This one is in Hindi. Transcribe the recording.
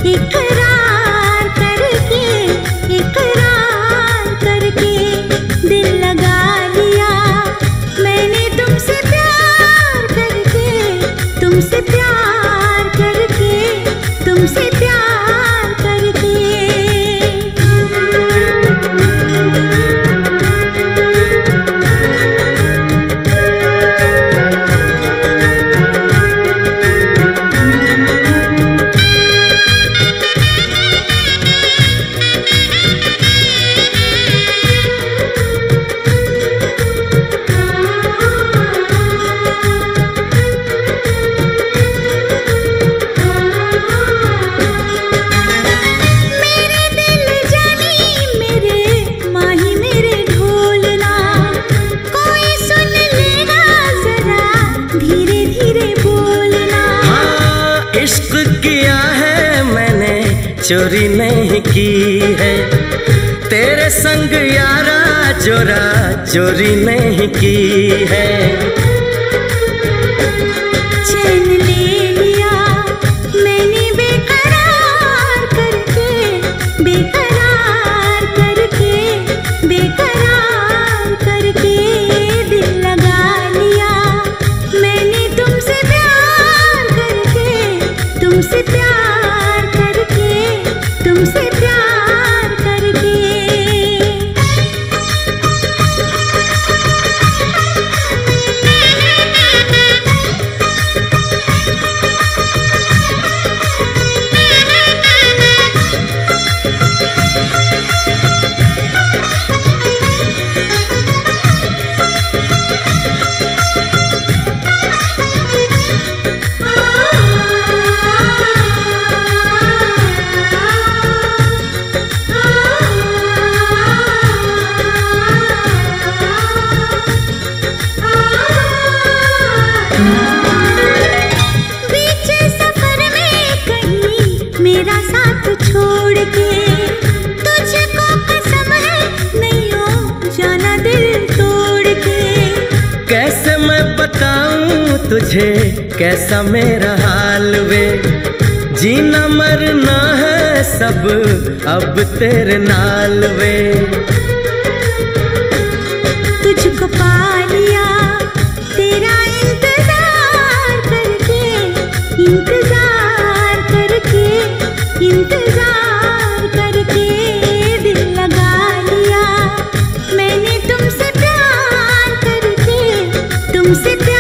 इकरार करके, इकरार करके दिल लगा लिया मैंने तुमसे प्यार करके, तुमसे प्यार करके, तुमसे प्यार करके। चोरी नहीं की है तेरे संग यारा, चोरा चोरी नहीं की है। चैन ले लिया मैंने बेकरार करके, बेकरार करके, बेकरार करके दिल लगा लिया मैंने तुमसे प्यार करके, तुमसे प्यार करके, तुमसे प्यार करके। मेरा साथ छोड़ के तुझको कसम है नहीं हो जाना दिल तोड़ के। कैसे मैं बताऊं तुझे कैसा मेरा हाल वे, जीना मरना है सब अब तेरे नाल वे। तुझको पा लिया तेरा इंतजार करके, इंतजार करके, इंतजार करके दिल लगा लिया मैंने तुमसे प्यार करके, तुमसे प्यार